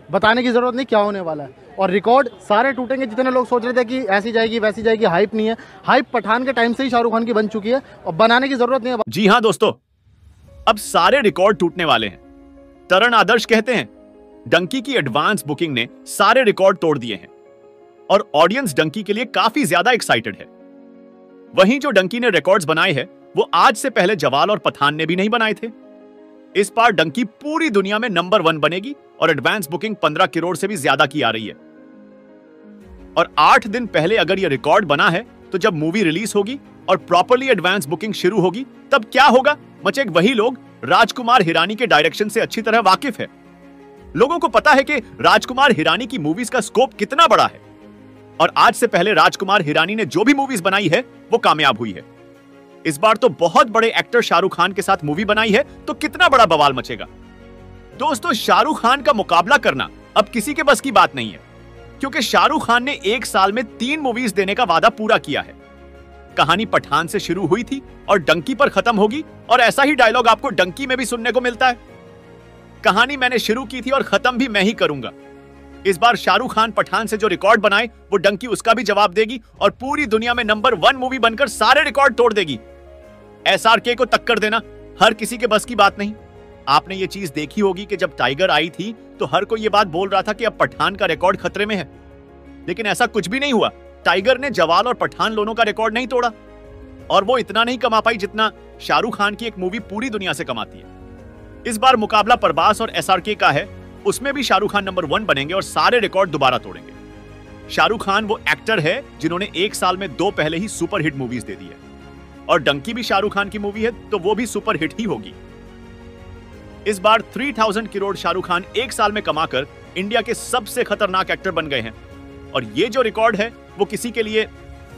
बताने की जरूरत नहीं क्या होने वाला है। और रिकॉर्ड सारे टूटेंगे। जितने लोग सोच रहे थे कि ऐसी जाएगी वैसी जाएगी, हाइप नहीं है। हाइप पठान के टाइम से ही शाहरुख खान की बन चुकी है और बनाने की जरूरत नहीं है। जी हाँ दोस्तों, अब सारे रिकॉर्ड टूटने वाले हैं। तरण आदर्श कहते हैं डंकी की एडवांस बुकिंग ने सारे रिकॉर्ड तोड़ दिए हैं और ऑडियंस डंकी के लिए काफी ज्यादा एक्साइटेड है। वहीं जो डंकी ने रिकॉर्ड्स बनाए हैं वो आज से पहले जवाल और पठान ने भी नहीं बनाए थे। इस बार डंकी पूरी दुनिया में नंबर 1 बनेगी और एडवांस बुकिंग 15 करोड़ से भी ज्यादा की आ रही है। और 8 दिन पहले अगर यह रिकॉर्ड बना है तो जब मूवी रिलीज होगी और प्रॉपर्ली एडवांस बुकिंग शुरू होगी तब क्या होगा? मचेक वही लोग राजकुमार हिरानी के डायरेक्शन से अच्छी तरह वाकिफ है। लोगों को पता है कि राजकुमार हिरानी की मूवीज का स्कोप कितना बड़ा है और आज से पहले राजकुमार हिरानी ने जो भी मूवीज बनाई है वो कामयाब हुई है। इस बार तो बहुत बड़े एक्टर शाहरुख खान के साथ मूवी बनाई है तो कितना बड़ा बवाल मचेगा। दोस्तों, शाहरुख खान का मुकाबला करना अब किसी के बस की बात नहीं है, क्योंकि शाहरुख खान ने 1 साल में 3 मूवीज देने का वादा पूरा किया है। कहानी पठान से शुरू हुई थी और डंकी पर खत्म होगी, और ऐसा ही डायलॉग आपको डंकी में भी सुनने को मिलता है। कहानी मैंने शुरू की थी और खत्म भी मैं ही करूंगा। इस बार शाहरुख खान पठान से जो रिकॉर्ड बनाए वो डंकी उसका भी जवाब देगी और पूरी दुनिया में नंबर 1 मूवी बनकर सारे रिकॉर्ड तोड़ देगी। SRK को टक्कर देना हर किसी के बस की बात नहीं। आपने ये चीज देखी होगी कि जब टाइगर आई थी तो हर कोई ये बात बोल रहा था कि अब पठान का रिकॉर्ड खतरे में है, लेकिन ऐसा कुछ भी नहीं हुआ। टाइगर ने जवाल और पठान दोनों का रिकॉर्ड नहीं तोड़ा और वो इतना नहीं कमा पाई जितना शाहरुख खान की एक मूवी पूरी दुनिया से कमाती है। इस बार मुकाबला प्रभास और SRK का है, उसमें भी शाहरुख खान नंबर 1 बनेंगे और सारे रिकॉर्ड दोबारा तोड़ेंगे। शाहरुख खान वो एक्टर है जिन्होंने 1 साल में 2 पहले ही सुपर हिट मूवीज दे दी है, और डंकी भी शाहरुख खान की मूवी है तो वो भी सुपर हिट ही होगी। इस बार 3000 करोड़ शाहरुख खान 1 साल में कमाकर इंडिया के सबसे खतरनाक एक्टर बन गए हैं, और ये जो रिकॉर्ड है वो किसी के लिए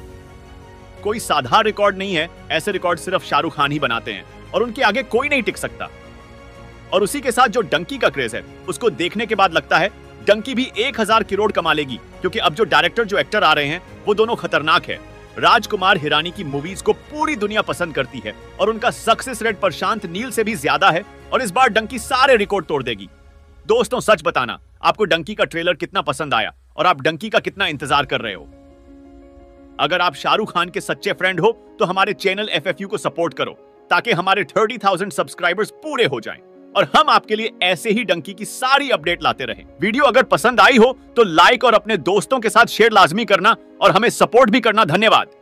कोई साधारण रिकॉर्ड नहीं है। ऐसे रिकॉर्ड सिर्फ शाहरुख खान ही बनाते हैं और उनके आगे कोई नहीं टिक सकता। और उसी के साथ जो डंकी का क्रेज है उसको देखने के बाद लगता है डंकी भी 1000 करोड़ कमा लेगी, क्योंकि अब जो डायरेक्टर जो एक्टर आ रहे हैं वो दोनों खतरनाक है। राजकुमार हिरानी की मूवीज को पूरी दुनिया पसंद करती है और उनका सक्सेस रेट प्रशांत नील से भी ज्यादा है, और इस बार डंकी सारे रिकॉर्ड तोड़ देगी। दोस्तों, सच बताना, आपको डंकी का ट्रेलर कितना पसंद आया और आप डंकी का कितना इंतजार कर रहे हो? अगर आप शाहरुख खान के सच्चे फ्रेंड हो तो हमारे चैनल FFU को सपोर्ट करो ताकि हमारे 30,000 सब्सक्राइबर्स पूरे हो जाएं और हम आपके लिए ऐसे ही डंकी की सारी अपडेट लाते रहें। वीडियो अगर पसंद आई हो तो लाइक और अपने दोस्तों के साथ शेयर लाजमी करना और हमें सपोर्ट भी करना। धन्यवाद।